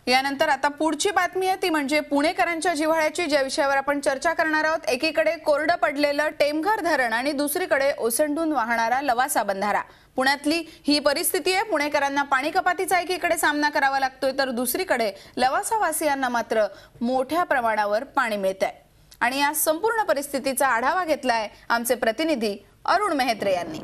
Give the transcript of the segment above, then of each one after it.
यानंतर आता पुढची बातमी आहे ती म्हणजे पुणेकरांच्या जिव्हाळ्याची, ज्या विषयावर आपण चर्चा करणार आहोत। एकीकडे कोरडं पडलेलं टेमघर धरण आणि दुसरीकडे ओसंडून वाहणारा लवासा बंधारा। पुण्यातली ही परिस्थिती आहे। पुणेकरांना पाणी कपातीचा एकीकडे सामना करावा लागतोय तर दुसरीकडे लवासा वासियांना मात्र मोठ्या प्रमाणावर पाणी मिळतंय। आणि या संपूर्ण परिस्थितीचा आढावा घेतलाय आमचे प्रतिनिधी अरुण मेहत्रे यांनी।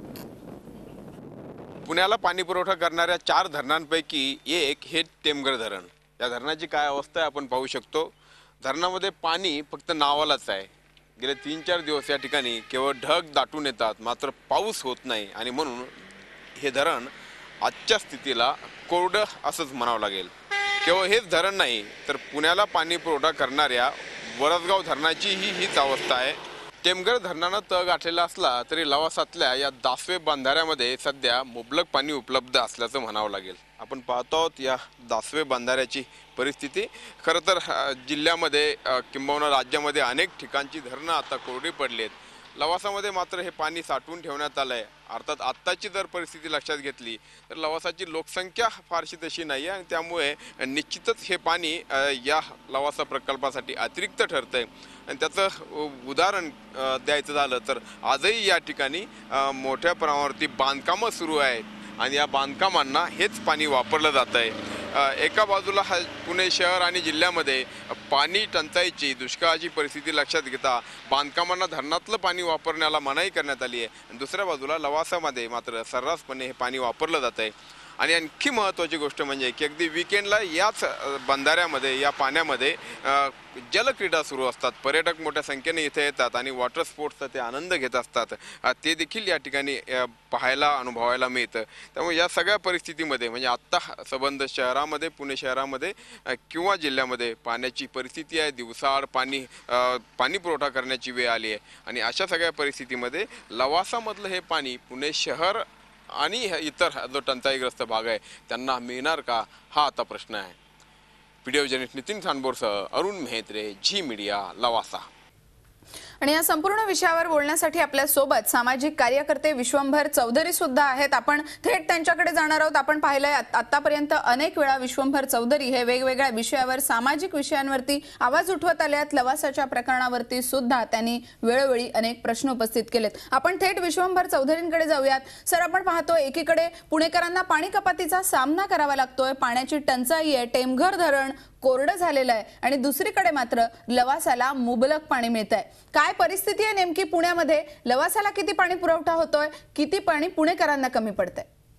पुण्याला पाणी पुरवठा करणाऱ्या 4 धरणांपैकी एक हे टेमघर धरण। या धरणाची काय अवस्था आहे आपण पाहू शकतो। धरणामध्ये पाणी फक्त नावालाच आहे। गेले 3-4 दिवस या ठिकाणी केवळ ढग दाटून येतात, मात्र पाऊस होत नाही आणि म्हणून हे धरण आजच्या स्थितीला कोरडं असंच म्हणावं लागेल। केवळ हेच धरण नाही तर पुण्याला पाणी पुरवठा करणाऱ्या वरसगाव धरणाचीही हीच अवस्था आहे। टेमघर धरणानं तळ गाठलेला असला तरी लवासातल्या या दासवे बंधाऱ्यामध्ये सध्या मुबलक पाणी उपलब्ध असल्याचं म्हणावं लागेल। आपण पाहतो आहोत या दासवे बंधाऱ्याची परिस्थिती। खरं तर जिल्ह्यामध्ये किंबहुना राज्यामध्ये अनेक ठिकाणची धरणं आता कोरडी पडली आहेत। लवासामध्ये मात्र हे पाणी साठवून ठेवण्यात आलं आहे। अर्थात आत्ताची जर परिस्थिती लक्षात घेतली तर लवासाची लोकसंख्या फारशी तशी नाही आहे आणि त्यामुळे निश्चितच हे पाणी या लवासा प्रकल्पासाठी अतिरिक्त ठरतंय। आणि त्याचं उदाहरण द्यायचं झालं तर आजही या ठिकाणी मोठ्या प्रमाणावरती बांधकामं सुरू आहेत आणि या बांधकामांना हेच पाणी वापरलं जात आहे। एका बाजूला पुणे शहर आणि जिल्ह्यामध्ये पाणी टंचाईची दुष्काळाची परिस्थिती लक्षात घेता बांधकामांना धरणातलं पाणी वापरण्याला मनाई करण्यात आली आहे आणि दुसऱ्या बाजूला लवासामध्ये मात्र सर्रासपणे हे पाणी वापरलं जात आहे। आणि आणखी महत्त्वाची गोष्ट म्हणजे की अगदी वीकेंडला याच बंधाऱ्यामध्ये या पाण्यामध्ये जलक्रीडा सुरू असतात। पर्यटक मोठ्या संख्येने इथे येतात आणि वॉटर स्पोर्ट्सचा ते आनंद घेत असतात। ते देखील या ठिकाणी पाहायला अनुभवायला मिळतं। त्यामुळे या सगळ्या परिस्थितीमध्ये म्हणजे आत्ता संबंध शहरामध्ये पुणे शहरामध्ये किंवा जिल्ह्यामध्ये पाण्याची परिस्थिती आहे। दिवसाआड पाणी पुरवठा करण्याची वेळ आली आहे आणि अशा सगळ्या परिस्थितीमध्ये लवासामधलं हे पाणी पुणे शहर आणि इतर जो टंचाईग्रस्त भाग आहे त्यांना मिळणार का, हा आता प्रश्न आहे। व्हिडिओ जर्नलिस्ट नितीन खानबोरसह अरुण मेहत्रे, झी मीडिया, लवासा। आणि या संपूर्ण विषयावर बोलण्यासाठी आपल्या सोबत सामाजिक कार्यकर्ते विश्वंभर चौधरी सुद्धा आहेत। आपण थेट त्यांच्याकडे जाणार आहोत। आपण पाहिलंय आतापर्यंत अनेक वेळा विश्वंभर चौधरी हे वेगवेगळ्या विषयावर सामाजिक विषयांवरती आवाज उठवत आले आहेत। लवासाच्या प्रकरणावरती सुद्धा त्यांनी वेळोवेळी अनेक प्रश्न उपस्थित केलेत। आपण थेट विश्वंभर चौधरींकडे जाऊयात। सर, आपण पाहतो एकीकडे पुणेकरांना पाणी कपातीचा सामना करावा लागतोय, पाण्याची टंचाई आहे, टेमघर धरण कोरडं झालेलं आहे आणि दुसरीकडे मात्र लवासाला मुबलक पाणी मिळतंय। काय परिस्थिती आहे नेमकी पुण्यामध्ये? लवासाला किती पाणी पुरवठा होतोय, किती पाणी पुणेकरांना कमी पडतंय?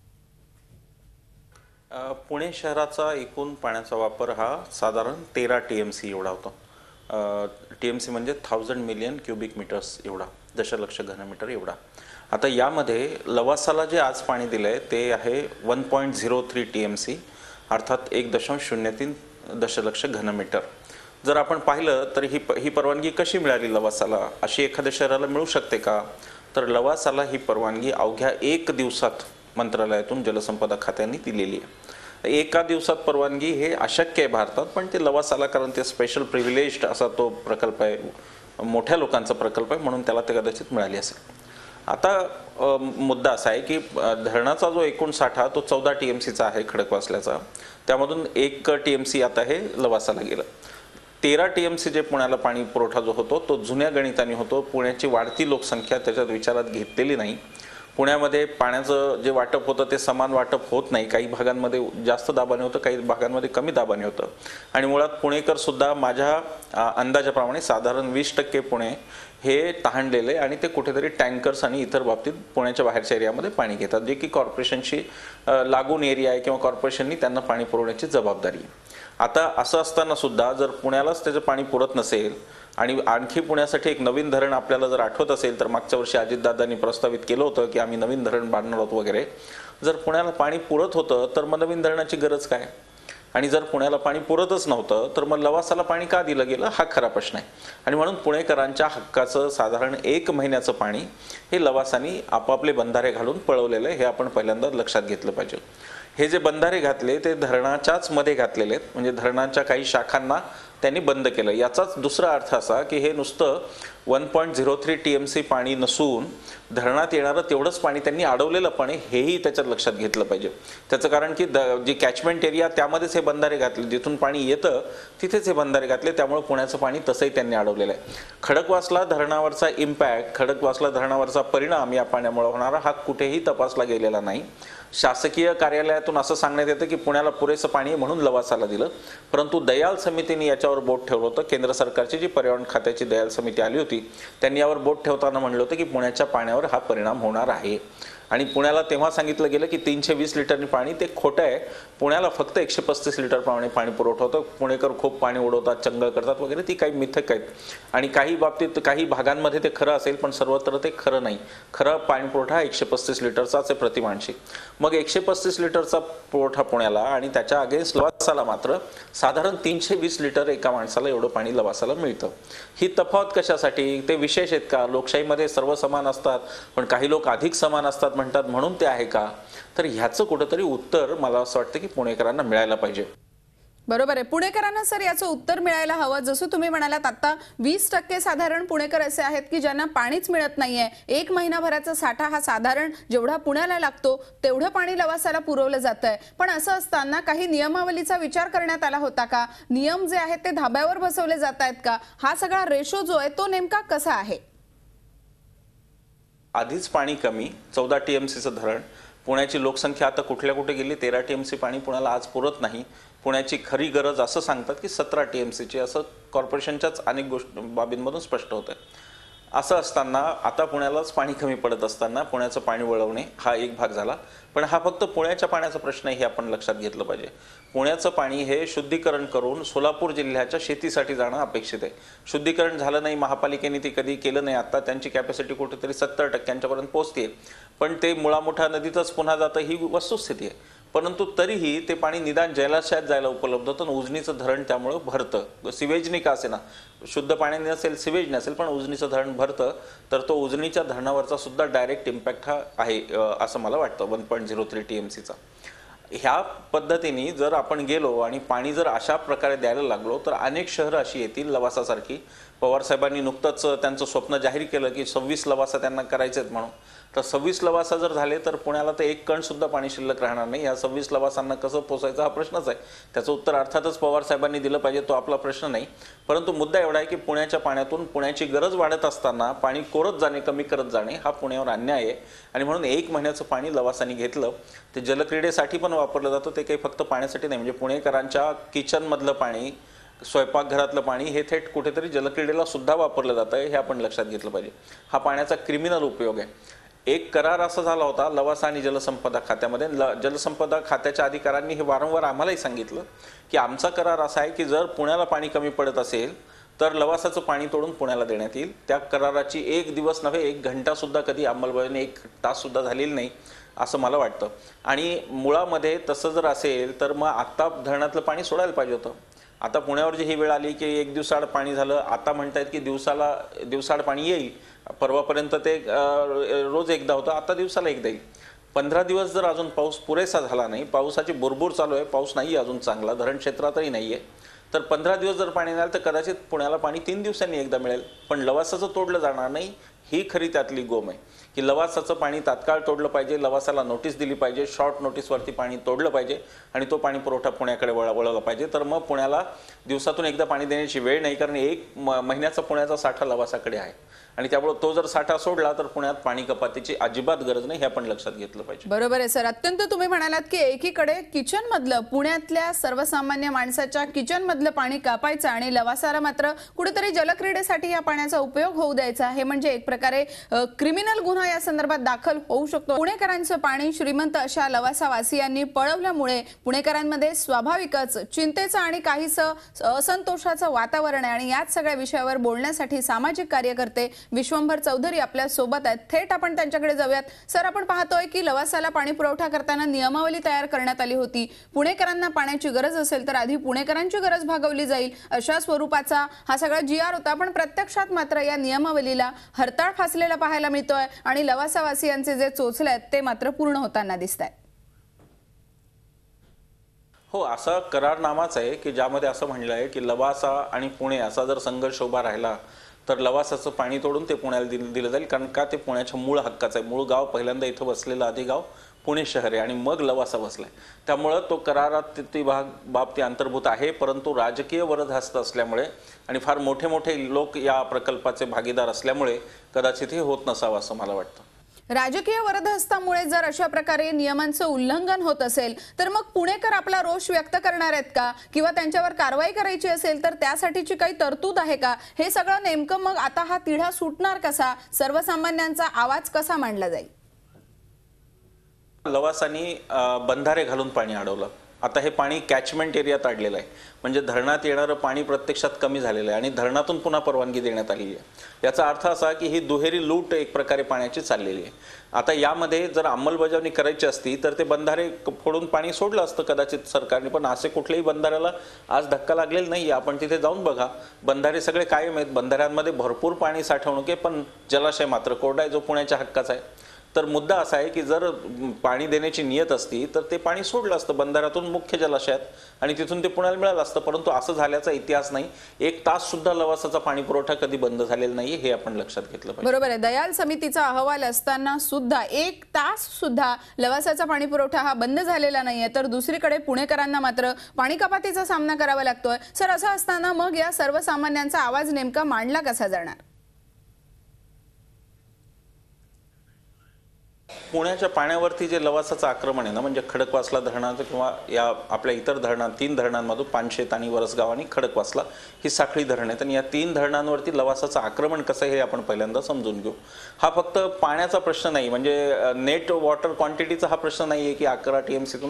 पुणे शहराचा एकूण पाण्याचा वापर हा साधारण 13 TMC एवढा होतो। TMC म्हणजे 1000 मिलियन क्युबिक मीटर्स एवढा, दशलक्ष घनमीटर एवढा। आता यामध्ये लवासाला जे आज पाणी दिलंय ते आहे 1.03 TMC, अर्थात 1.03 दशलक्ष घनमीटर। जर आपण पाहिलं तर ही परवानगी कशी मिळाली लवासाला, अशी एखाद्या शहराला मिळू शकते का? तर लवासाला ही परवानगी अवघ्या 1 दिवसात मंत्रालयातून जलसंपदा खात्याने दिलेली आहे। एका दिवसात परवानगी हे अशक्य आहे भारतात, पण ते लवासाला, कारण ते स्पेशल प्रिव्हिलेज्ड असा तो प्रकल्प आहे, मोठ्या लोकांचा प्रकल्प आहे, म्हणून त्याला ते कदाचित मिळाली असेल। आता मुद्दा असा आहे की धरणाचा जो एकूण साठा तो 14 TMCचा आहे खडकवासल्याचा, त्यामधून 1 TMC आता हे लवासाला गेलं। 13 TMC जे पुण्याला पाणी पुरवठा जो होतो तो जुन्या गणिताने होतो। पुण्याची वाढती लोकसंख्या त्याच्यात विचारात घेतलेली नाही। पुण्यामध्ये पाण्याचं जे वाटप होतं ते समान वाटप होत नाही। काही भागांमध्ये जास्त दाबाने होतं, काही भागांमध्ये कमी दाबाने होतं आणि मुळात पुणेकर सुद्धा माझ्या अंदाजाप्रमाणे साधारण 20% पुणे हे तहानलेले आणि ते कुठेतरी टँकर्स आणि इतर बाबतीत पुण्याच्या बाहेरच्या एरियामध्ये पाणी घेतात, जे की कॉर्पोरेशनशी लागून एरिया आहे किंवा कॉर्पोरेशननी त्यांना पाणी पुरवण्याची जबाबदारी आहे। आता असं असताना सुद्धा जर पुण्यालाच त्याचं पाणी पुरत नसेल आणि आणखी पुण्यासाठी एक नवीन धरण आपल्याला जर आठवत असेल तर मागच्या वर्षी अजितदादांनी प्रस्तावित केलं होतं की आम्ही नवीन धरण बांधणार आहोत वगैरे। जर पुण्याला पाणी पुरत होतं तर मग नवीन धरणाची गरज काय? आणि जर पुण्याला पाणी पुरतच नव्हतं तर मग लवासाला पाणी का दिलं गेलं, हा खरा प्रश्न आहे। आणि म्हणून पुणेकरांच्या हक्काचं साधारण 1 महिन्याचं पाणी हे लवासानी आपापले बंधारे घालून पळवलेलं आहे, हे आपण पहिल्यांदा लक्षात घेतलं पाहिजे। हे जे बंधारे घातले ते धरणाच्याच मध्ये घातलेले आहेत, म्हणजे धरणाच्या काही शाखांना त्यांनी बंद केलं। याचाच दुसरा अर्थ असा की हे नुसतं 1.03 TMC पाणी नसून धरणात येणारं तेवढंच पाणी त्यांनी अडवलेलं पाणी हेही त्याच्यात लक्षात घेतलं पाहिजे। त्याचं कारण की जी कॅचमेंट एरिया त्यामध्येच हे बंधारे घातले, जिथून पाणी येतं तिथेच हे बंधारे घातले, त्यामुळे पुण्याचं पाणी तसंही त्यांनी अडवलेलं आहे। खडकवासला धरणावरचा इम्पॅक्ट, खडकवासला धरणावरचा परिणाम या पाण्यामुळे होणारा हा कुठेही तपासला गेलेला नाही। शासकीय कार्यालयातून असं सांगण्यात येतं की पुण्याला पुरेसं पाणी म्हणून लवासाला दिलं, परंतु दयाल समितीने याच्यावर बोट ठेवलं होतं। केंद्र सरकारची जी पर्यावरण खात्याची दयाल समिती आली होती त्यांनी यावर बोट ठेवताना म्हणलं होतं की पुण्याच्या पाण्यावर हा परिणाम होणार आहे, आणि पुण्याला तेव्हा सांगितलं गेलं की 320 लिटरनी पाणी, ते खोटं आहे। पुण्याला फक्त 135 लिटर पाणी पुरवठा होतं। पुणेकर खूप पाणी उडवतात, चंगळ करतात वगैरे, ती काही मिथक आहेत, आणि काही बाबतीत काही भागांमध्ये ते खरं असेल पण सर्वत्र ते खरं नाही। खरं पाणी पुरवठा 135 लिटरचाच आहे प्रतिमानशी। मग 135 लिटरचा पुरवठा पुण्याला आणि त्याच्या अगेन्स्ट लवासाला मात्र साधारण 320 लिटर एका माणसाला एवढं पाणी लवासाला मिळतं। ही तफावत कशासाठी? ते विशेष आहेत का? लोकशाहीमध्ये सर्व समान असतात पण काही लोक अधिक समान असतात म्हणतात म्हणून ते आहे का? तर ह्याचं कुठेतरी उत्तर मला असं वाटतं की पुणेकरांना मिळायला पाहिजे। बरोबर आहे, पुणेकरांना सर याचं उत्तर मिळायला हवं। जसं तुम्ही म्हणालात, आता 20% साधारण पुणेकर असे आहेत की ज्यांना पाणीच मिळत नाहीये। एक महिनाभराचा साठा हा साधारण जेवढा पुण्याला लागतो तेवढं पाणी लवासाला पुरवलं जातंय। पण असं असताना काही नियमावलीचा विचार करण्यात आला होता का? नियम जे आहेत ते धाब्यावर बसवले जात आहेत का? हा सगळा रेशो जो आहे तो नेमका कसा आहे? आधीच पाणी कमी, 14 TMCचं धरण, पुण्याची लोकसंख्या आता कुठल्या कुठे गेली, 13 TMC पाणी पुण्याला आज पुरत नाही। पुण्याची खरी गरज असं सांगतात की 17 TMCची, असं कॉर्पोरेशनच्याच अनेक बाबींमधून स्पष्ट होतं। असं असताना आता पुण्यालाच पाणी कमी पडत असताना पुण्याचं पाणी वळवणे हा एक भाग झाला, पण हा फक्त पुण्याच्या पाण्याचा प्रश्न आहे हे आपण लक्षात घेतलं पाहिजे। पुण्याचं पाणी हे शुद्धीकरण करून सोलापूर जिल्ह्याच्या शेतीसाठी जाणं अपेक्षित आहे। शुद्धीकरण झालं नाही, महापालिकेने ते कधी केलं नाही। आता त्यांची कॅपॅसिटी कुठेतरी 70% पर्यंत पोहोचते, पण ते मुळामुठा नदीतच पुन्हा जातं ही वस्तुस्थिती आहे। परंतु तरीही ते पाणी निदान जलाशयात जायला उपलब्ध होतं, उजनीचं धरण त्यामुळे भरतं। सिवेजनी का असेना, शुद्ध पाणी नसेल, सिवेज नसेल, पण उजनीचं धरण भरतं, तर तो उजनीच्या धरणावरचा सुद्धा डायरेक्ट इम्पॅक्ट हा आहे असं मला वाटतं 1.03 TMCचा। ह्या पद्धतीने जर आपण गेलो आणि पाणी जर अशा प्रकारे द्यायला लागलो तर अनेक शहरं अशी येतील लवासासारखी। पवार साहेबांनी नुकतंच त्यांचं स्वप्न जाहीर केलं की 26 लवासा त्यांना करायचे आहेत म्हणून। तर 26 लवासा जर झाले तर पुण्याला तर एक कण सुद्धा पाणी शिल्लक राहणार नाही। या 26 लवासांना कसं पोचायचं हा प्रश्नच आहे। त्याचं उत्तर अर्थातच पवार साहेबांनी दिलं पाहिजे, तो आपला प्रश्न नाही। परंतु मुद्दा एवढा आहे की पुण्याच्या पाण्यातून पुण्याची गरज वाढत असताना पाणी कोरत जाणे, कमी करत जाणे हा पुण्यावर अन्याय आहे, आणि म्हणून 1 महिन्याचं पाणी लवासाने घेतलं। ते जलक्रीडेसाठी पण वापरलं जातं, ते काही फक्त पाण्यासाठी नाही। म्हणजे पुणेकरांच्या किचनमधलं पाणी, स्वयंपाकघरातलं पाणी हे थेट कुठेतरी जलक्रीडेला सुद्धा वापरलं जातं हे आपण लक्षात घेतलं पाहिजे। हा पाण्याचा क्रिमिनल उपयोग आहे। एक करार असा झाला होता लवासा आणि जलसंपदा खात्यामध्ये, जलसंपदा खात्याच्या अधिकाऱ्यांनी हे वारंवार आम्हालाही सांगितलं की आमचा करार असा आहे की जर पुण्याला पाणी कमी पडत असेल तर लवासाचं पाणी तोडून पुण्याला देण्यात येईल। त्या कराराची 1 दिवस नव्हे 1 घंटा सुद्धा कधी अंमलबजावणी, 1 तास सुद्धा झालेली नाही असं मला वाटतं। आणि मुळामध्ये तसं जर असेल तर मग आत्ता धरणातलं पाणी सोडायला पाहिजे होतं। आता पुण्यावर जी ही वेळ आली की 1 दिवसाआड पाणी झालं, आता म्हणतायत की दिवसाआड पाणी येईल। परवापर्यंत ते रोज एकदा होतं, आता दिवसाला एकदा येईल। 15 दिवस जर अजून पाऊस पुरेसा झाला नाही, पावसाची बुरबुर चालू आहे, पाऊस नाही अजून चांगला, धरण क्षेत्रातही नाही आहे, तर 15 दिवस जर पाणी नाही तर कदाचित पुण्याला पाणी 3 दिवसांनी एकदा मिळेल, पण लवासाचं तोडलं जाणार नाही। ही खरी त्यातली गोम आहे की लवासाचं पाणी तात्काळ तोडलं पाहिजे, लवासाला नोटीस दिली पाहिजे, शॉर्ट नोटीसवरती पाणी तोडलं पाहिजे आणि तो पाणी पुरवठा पुण्याकडे वळवला पाहिजे। तर मग पुण्याला दिवसातून एकदा पाणी देण्याची वेळ नाही, कारण 1 महिन्याचा पुण्याचा साठा लवासाकडे आहे, आणि त्यामुळे तो जर साठा सोडला तर पुण्यात पाणी कपातीची अजिबात गरज नाही, हे आपण लक्षात घेतलं पाहिजे। बरोबर आहे सर, अत्यंत तुम्ही म्हणालात की एकीकडे किचन मधलं, पुण्यातल्या सर्वसामान्य माणसाच्या किचन मधलं पाणी कापायचं आणि लवासाला मात्र कुठेतरी जलक्रीडेसाठी या पाण्याचा उपयोग होऊ द्यायचा, हे म्हणजे एक प्रकारे क्रिमिनल गुन्हा या संदर्भात दाखल होऊ शकतो। पुणेकरांचं पाणी श्रीमंत अशा लवासावासियांनी पळवल्यामुळे पुणेकरांमध्ये स्वाभाविकच चिंतेचं आणि काहीसं असंतोषाचं वातावरण आहे, आणि याच सगळ्या विषयावर बोलण्यासाठी सामाजिक कार्यकर्ते विश्वंभर चौधरी आपल्या सोबत आहेत। थेट आपण त्यांच्याकडे जाऊयात। सर, आपण पाहतोय की लवासाला पाणी पुरवठा करताना नियमावली तयार करण्यात आली होती। पुणेकरांना पाण्याची गरज असेल तर आधी पुणेकरांची गरज भागवली जाईल अशा स्वरूपाचा हा सगळा GR होता, पण प्रत्यक्षात मात्र या नियमावलीला हरताळ फासलेला पाहायला मिळतोय आणि लवासावासियांचे जे चोचले आहेत ते मात्र पूर्ण होताना दिसत आहेत। हो, असा करारनामाच आहे की ज्यामध्ये असं म्हणलं आहे की लवासा आणि पुणे असा जर संघर्ष उभा राहिला तर लवासाचं पाणी तोडून ते पुण्याला दिलं जाईल, कारण का ते पुण्याच्या मूळ हक्काचं आहे. मूळ गाव पहिल्यांदा इथं बसलेलं आधी गाव पुणे शहर आहे आणि मग लवासा बसलाय. त्यामुळं तो करारात ती बाब ती अंतर्भूत आहे, परंतु राजकीय वरदहस्त असल्यामुळे आणि फार मोठे मोठे लोक या प्रकल्पाचे भागीदार असल्यामुळे कदाचित हे होत नसावं असं मला वाटतं. राजकीय वरदहस्तामुळे जर अशा प्रकारे नियमांचं उल्लंघन होत असेल तर मग पुणेकर आपला रोष व्यक्त करणार आहेत का, किंवा त्यांच्यावर कारवाई करायची असेल तर त्यासाठीची काही तरतूद आहे का? हे सगळं नेमकं मग आता हा तिढा सुटणार कसा? सर्वसामान्यांचा आवाज कसा मांडला जाईल? लवासानी बंधारे घालून पाणी अडवलं. आता हे पाणी कॅचमेंट एरियात अडलेलं आहे, म्हणजे धरणात येणारं पाणी प्रत्यक्षात कमी झालेलं आहे आणि धरणातून पुन्हा परवानगी देण्यात आलेली आहे. याचा अर्थ असा की ही दुहेरी लूट एक प्रकारे पाण्याची चाललेली आहे. आता यामध्ये जर अंमलबजावणी करायची असती तर ते बंधारे फोडून पाणी सोडलं असतं कदाचित सरकारने, पण असे कुठल्याही बंधाऱ्याला आज धक्का लागलेला नाही. आपण तिथे जाऊन बघा, बंधारे सगळे कायम आहेत. बंधाऱ्यांमध्ये भरपूर पाणी साठवणूक आहे, पण जलाशय मात्र कोरडा आहे, जो पुण्याच्या हक्काचा आहे. तर मुद्दा असा आहे की जर पाणी देण्याची नियत असती तर ते पाणी सोडलं असतं बंधाऱ्यातून मुख्य जलाशयात आणि तिथून ते पुण्याला मिळालं असतं, परंतु असं झाल्याचा इतिहास नाही. 1 तास सुद्धा लवासाचा पाणी पुरवठा कधी बंद झालेला नाहीये, हे आपण लक्षात घेतलं पाहिजे. बरोबर आहे. दयाल समितीचा अहवाल असताना सुद्धा 1 तास सुद्धा लवासाचा पाणी पुरवठा हा बंद झालेला नाहीये, तर दुसरीकडे पुणेकरांना मात्र पाणी कपातीचा सामना करावा लागतोय. सर, असं असताना मग या सर्वसामान्यांचा आवाज नेमका मांडला कसा जाणार? पुण्याच्या पाण्यावरती जे लवासाचं आक्रमण आहे ना, म्हणजे खडकवासला धरणाचं किंवा या आपल्या इतर 3 धरणांमधून पानशेत आणि वरसगाव आणि खडकवासला ही साखळी धरण आहेत आणि या 3 धरणांवरती लवासाचं आक्रमण कसं आहे हे आपण पहिल्यांदा समजून घेऊ. हा फक्त पाण्याचा प्रश्न नाही, म्हणजे नेट वॉटर क्वांटिटीचा हा प्रश्न नाही आहे की 11 TMCतून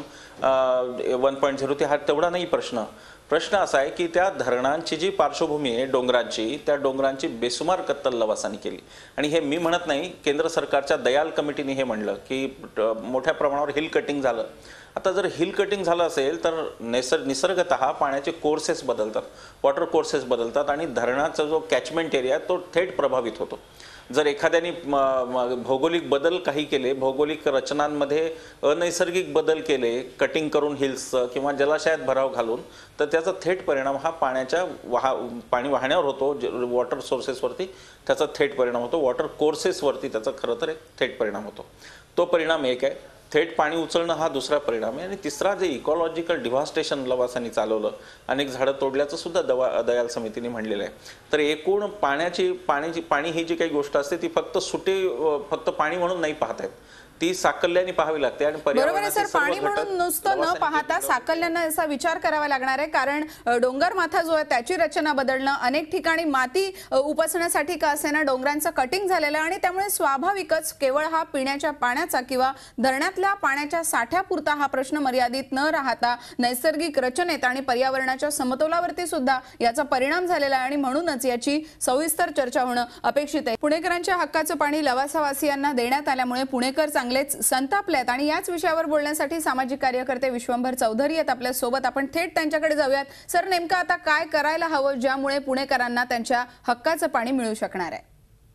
1.0 हा तेवढा नाही प्रश्न. प्रश्न असा आहे की त्या धरणांची जी पार्श्वभूमी आहे डोंगरांची, त्या डोंगरांची बेसुमार कत्तल लवासाने केली. आणि हे मी म्हणत नाही, केंद्र सरकारच्या दयाल कमिटीने हे म्हणलं की मोठ्या प्रमाणावर हिल कटिंग झालं. आता जर हिल कटिंग झालं असेल तर निसर्गतः पाण्याचे कोर्सेस बदलतात, वॉटर कोर्सेस बदलतात आणि धरणाचा जो कॅचमेंट एरिया तो थेट प्रभावित होतो. जर एखाद्याने भौगोलिक बदल काही केले, भौगोलिक रचनांमध्ये अनैसर्गिक बदल केले, कटिंग करून हिल्सचं किंवा जलाशयात भराव घालून, तर त्याचा थेट परिणाम हा पाणी वाहण्यावर होतो. वॉटर सोर्सेसवरती त्याचा थेट परिणाम होतो, वॉटर कोर्सेसवरती त्याचा खरं तर एक थेट परिणाम होतो. तो परिणाम एक आहे. थेट पाणी उचलणं हा दुसरा परिणाम आहे. आणि तिसरा जे इकॉलॉजिकल डिव्हास्टेशन लवासानी चालवलं, अनेक झाडं तोडल्याचं सुद्धा दयाल समितीने म्हणलेलं आहे. तर एकूण पाणी ही जी काही गोष्ट असते ती फक्त पाणी म्हणून नाही पाहतायत, ती साकल्याने पाहावी लागते. आणि बरोबर आहे सर, पाणी म्हणून नुसतं न पाहता साकल्याने असा विचार करावा लागणार आहे, कारण डोंगर माथा जो आहे त्याची रचना बदलणं, अनेक ठिकाणी माती उपसण्यासाठी का असेना डोंगरांचं कटिंग झालेलं आहे आणि त्यामुळे स्वाभाविकच केवळ हा पिण्याच्या पाण्याचा किंवा धरणातल्या पाण्याच्या साठ्यापुरता हा प्रश्न मर्यादित न राहता नैसर्गिक रचनेत आणि पर्यावरणाच्या समतोलावरती सुद्धा याचा परिणाम झालेला आहे आणि म्हणूनच याची सविस्तर चर्चा होणं अपेक्षित आहे. पुणेकरांच्या हक्काचं पाणी लवासावासियांना देण्यात आल्यामुळे पुणेकर चांगलेच संतापलेत आणि याच विषयावर बोलण्यासाठी सामाजिक कार्यकर्ते विश्वंभर चौधरी आहेत आपल्या सोबत. आपण थेट त्यांच्याकडे जाऊयात. सर, नेमकं आता काय करायला हवं ज्यामुळे पुणेकरांना त्यांच्या हक्काचं पाणी मिळू शकणार आहे?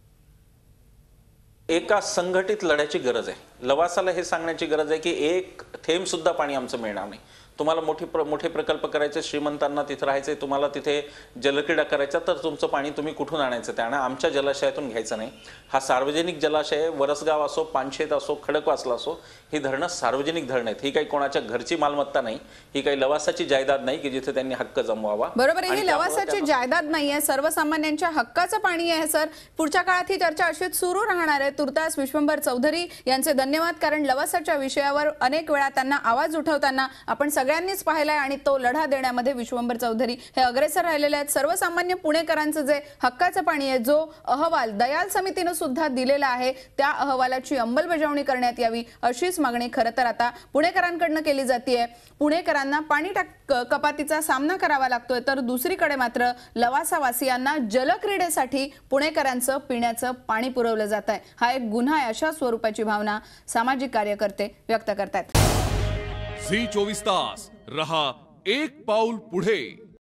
एका संघटित लढ्याची गरज आहे. लवासाला हे सांगण्याची गरज आहे की एक थेंब सुद्धा पाणी आमचं मिळणार नाही. तुम्हाला मोठे प्रकल्प करायचे, श्रीमंतांना तिथे राहायचे, तुम्हाला तिथे जलक्रीडा करायचा, तर तुमचं पाणी तुम्ही कुठून आणायचं? त्यानं आमच्या जलाशयातून घ्यायचं नाही. हा सार्वजनिक जलाशय, वरसगाव असो, पानशेत असो, खडकवासला असो, ही धरणं सार्वजनिक धरणं आहेत. ही काही कोणाच्या घरची मालमत्ता नाही, ही काही लवासाची जायदाद नाही की जिथे त्यांनी हक्क जमवावा. बरोबर आहे, ही लवासाची जायदाद नाहीये, सर्वसामान्यांच्या हक्काचं पाणी आहे. सर, पुढच्या काळात ही चर्चा अशीच सुरू राहणार आहे. तुर्तास विश्वंभर चौधरी यांचे धन्यवाद, कारण लवासाच्या विषयावर अनेक वेळा त्यांना आवाज उठवताना आपण सगळ्यांनीच पाहिलाय आणि तो लढा देण्यामध्ये विश्वंभर चौधरी हे अग्रेसर राहिलेले आहेत. सर्वसामान्य पुणेकरांचं जे हक्काचं पाणी आहे, जो अहवाल दयाल समितीने सुद्धा दिलेला आहे, त्या अहवालाची अंमलबजावणी करण्यात यावी अशीच मागणी खरं तर आता पुणेकरांकडून केली जाते. पुणेकरांना पाणी कपातीचा सामना करावा लागतोय, तर दुसरीकडे मात्र लवासावासियांना जलक्रीडेसाठी पुणेकरांचं पिण्याचं पाणी पुरवलं जात आहे. हा एक गुन्हा आहे, अशा स्वरूपाची भावना सामाजिक कार्यकर्ते व्यक्त करतात. झी 24 तास रहा एक पाऊल पुढे.